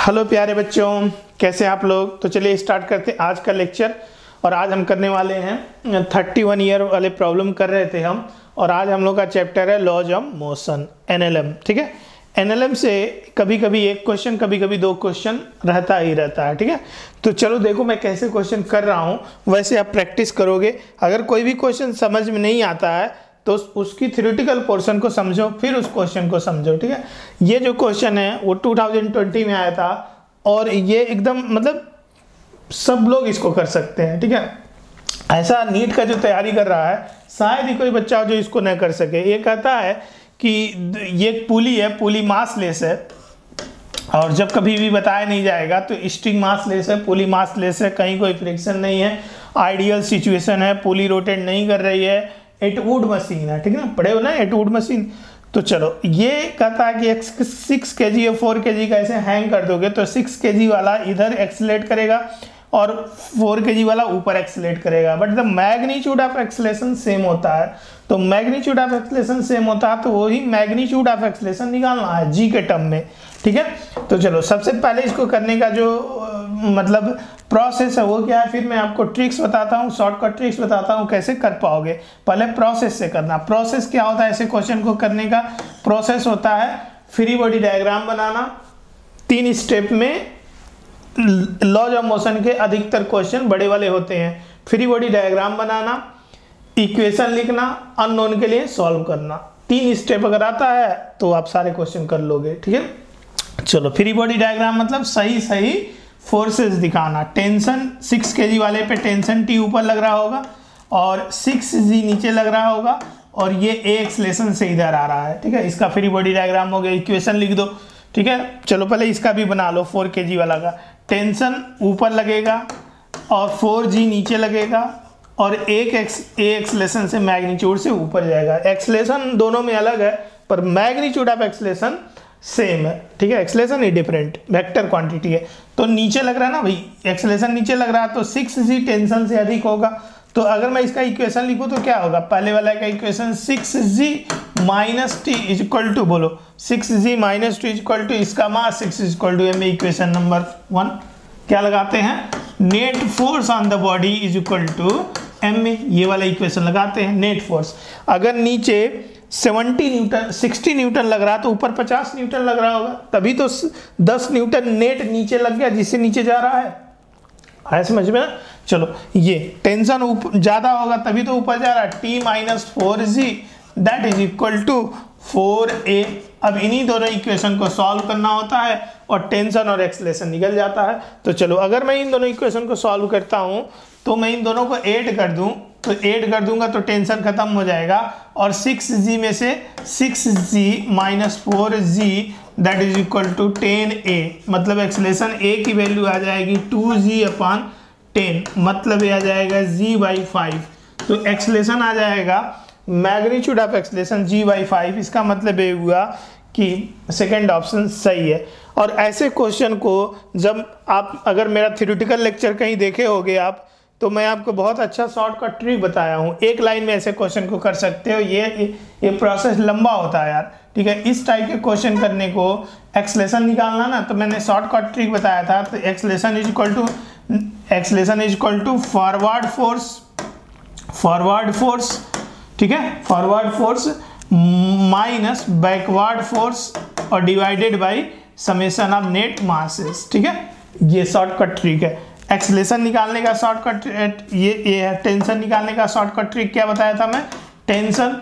Hello प्यारे बच्चों, कैसे आप लोग। तो चलिए स्टार्ट करते हैं आज का लेक्चर। और आज हम करने वाले हैं 31 ईयर वाले प्रॉब्लम कर रहे थे हम। और आज हम लोग का चैप्टर है लॉज ऑफ मोशन, एनएलएम। ठीक है, एनएलएम से कभी कभी एक क्वेश्चन, कभी कभी दो क्वेश्चन रहता ही रहता है। ठीक है, तो चलो देखो मैं कैसे क्वेश्चन कर रहा हूँ, वैसे आप प्रैक्टिस करोगे। अगर कोई भी क्वेश्चन समझ में नहीं आता है तो उसकी थ्योरेटिकल पोर्शन को समझो, फिर उस क्वेश्चन को समझो। ठीक है, ये जो क्वेश्चन है वो 2020 में आया था और ये एकदम मतलब सब लोग इसको कर सकते हैं। ठीक है, ऐसा नीट का जो तैयारी कर रहा है शायद ही कोई बच्चा जो इसको न कर सके। ये कहता है कि ये पुली है, पुली मासलेस है और जब कभी भी बताया नहीं जाएगा तो स्ट्रिंग मासलेस है, पुली मासलेस है, कहीं कोई फ्रिक्शन नहीं है, आइडियल सिचुएशन है, पुली रोटेट नहीं कर रही है, एटवुड मशीन है। ठीक है ना, पढ़े हो ना एटवुड मशीन। तो चलो ये कहता है कि 6 kg या 4 kg का ऐसे हैंग कर दोगे तो 6 kg वाला इधर एक्सेलेरेट करेगा और 4 kg वाला ऊपर एक्सेलेरेट करेगा, but the magnitude of acceleration same होता है। तो मैग्नीट्यूड ऑफ एक्सेलेरेशन सेम होता है तो वही मैग्नीट्यूड ऑफ एक्सेलेरेशन निकालना है जी के टर्म में। ठीक है, तो चलो सबसे पहले इसको करने का जो मतलब प्रोसेस है वो क्या है, फिर मैं आपको ट्रिक्स बताता हूँ, शॉर्टकट ट्रिक्स बताता हूँ कैसे कर पाओगे। पहले प्रोसेस से करना। प्रोसेस क्या होता है ऐसे क्वेश्चन को करने का? प्रोसेस होता है फ्री बॉडी डायग्राम बनाना। 3 स्टेप में लॉज ऑफ मोशन के अधिकतर क्वेश्चन बड़े वाले होते हैं। फ्री बॉडी डायग्राम बनाना, इक्वेशन लिखना, अननोन के लिए सॉल्व करना। 3 स्टेप अगर आता है तो आप सारे क्वेश्चन कर लोगे। ठीक है, चलो फ्री बॉडी डायग्राम मतलब सही सही फोर्सेस दिखाना। टेंशन 6 kg वाले पे टेंशन T ऊपर लग रहा होगा और 6G नीचे लग रहा होगा और ये A एक्सेलेरेशन से इधर आ रहा है। ठीक है, इसका फ्री बॉडी डायग्राम हो गया। इक्वेशन लिख दो। ठीक है, चलो पहले इसका भी बना लो। 4 kg वाला का टेंशन ऊपर लगेगा और 4G नीचे लगेगा और A एक्सेलेरेशन से मैग्नीट्यूड से ऊपर जाएगा। एक्सेलेरेशन दोनों में अलग है पर मैग्नीट्यूड ऑफ एक्सेलेरेशन सेम है। ठीक है, एक्सेलेरेशन ही डिफरेंट वेक्टर क्वांटिटी है। तो नीचे लग रहा है ना भाई, एक्सेलेरेशन नीचे लग रहा है तो 6G टेंशन से अधिक होगा। तो अगर मैं इसका इक्वेशन लिखूं तो क्या होगा? पहले वाला का equation 6G minus T is equal to, बोलो 6G minus T is equal to इसका mass 6 is equal to M. Equation number 1 क्या लगाते हैं? Net force on the body is equal to M में। ये वाला इक्वेशन लगाते हैं। नेट फोर्स अगर नीचे 70 न्यूटन 60 न्यूटन लग रहा है तो ऊपर 50 न्यूटन लग रहा होगा, तभी तो 10 न्यूटन नेट नीचे लग गया जिससे नीचे जा रहा है समझ में ना। चलो ये टेंशन ज्यादा होगा तभी तो ऊपर जा रहा है। T minus 4G that is equal to 4A। अब इन्हीं दोनों इक्वेशन को सॉल्व करना होता है और टेंशन और एक्सेलेरेशन निकल जाता है। तो चलो अगर मैं इन दोनों इक्वेशन को सॉल्व करता हूं तो मैं इन दोनों को ऐड कर दूं, तो ऐड कर दूंगा तो टेंशन खत्म हो जाएगा और 6G में से 6G minus 4G that is equal to 10A। मतलब एक्सेलेरेशन A की वैल्यू आ जाएगी 2G अपॉन 10, मतलब ये आ जाएगा G/5। तो एक्सेलेरेशन आ जाएगा मैग्नीट्यूड ऑफ एक्सेलेरेशन G/5। इसका मतलब ये हुआ कि सेकेंड ऑप्शन सही है। और ऐसे क्वेश्चन को जब आप अगर मेरा थ्योरेटिकल लेक्चर कहीं देखे होगे आप, तो मैं आपको बहुत अच्छा शॉर्टकट ट्रिक बताया हूँ। एक लाइन में ऐसे क्वेश्चन को कर सकते हो। ये प्रोसेस लंबा होता है यार। ठीक है, इस टाइप के क्वेश्चन करने को एक्सेलेरेशन निकालना ना, तो मैंने शॉर्टकट ट्रिक बताया था। तो acceleration is equal to forward force. ठीक है, forward force minus backward force और divided by summation of net masses. ठीक है, ये शॉर्टकट ट्रिक है। एक्सेलेरेशन निकालने का शॉर्टकट ये है। टेंशन निकालने का शॉर्टकट ट्रिक क्या बताया था मैं? Tension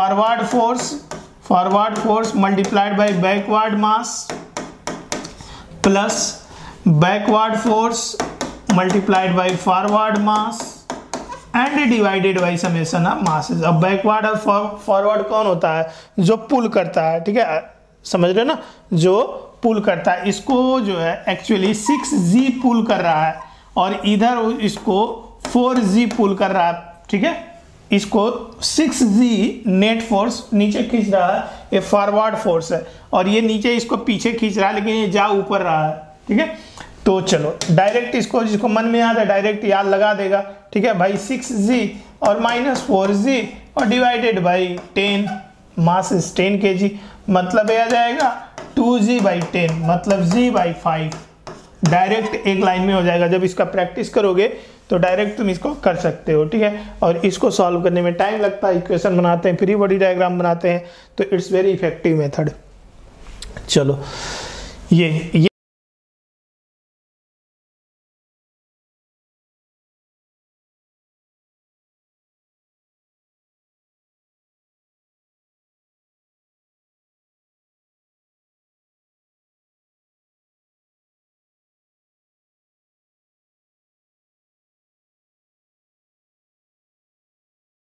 forward force multiplied by backward mass plus backward force multiplied by forward mass and divided by summation of masses. अब बैकवर्ड और फॉरवर्ड कौन होता है? जो पुल करता है। ठीक है, समझ रहे हो ना, जो पुल करता है। इसको जो है एक्चुअली 6G पुल कर रहा है और इधर इसको 4G पुल कर रहा है। ठीक है, इसको 6G नेट फोर्स नीचे खींच रहा है, ये फॉरवर्ड फोर्स है, और ये नीचे इसको पीछे खींच रहा है लेकिन ये जा ऊपर रहा है। ठीक है, तो चलो डायरेक्ट इसको, जिसको मन में याद है डायरेक्ट याद लगा देगा। ठीक है भाई, 6G और माइनस 4G और divided by 10, mass is 10 kg, मतलब ये आ जाएगा 2G/10 मतलब G/5। डायरेक्ट एक लाइन में हो जाएगा। जब इसका प्रैक्टिस करोगे तो डायरेक्ट तुम इसको कर सकते हो, ठीक है। और इसको सॉल्व करने में टाइम लगता है, इक्वेशन बनाते हैं, फ्री बॉडी डायग्राम बनाते हैं, तो इट्स वेरी इफेक्टिव मेथड। चलो ये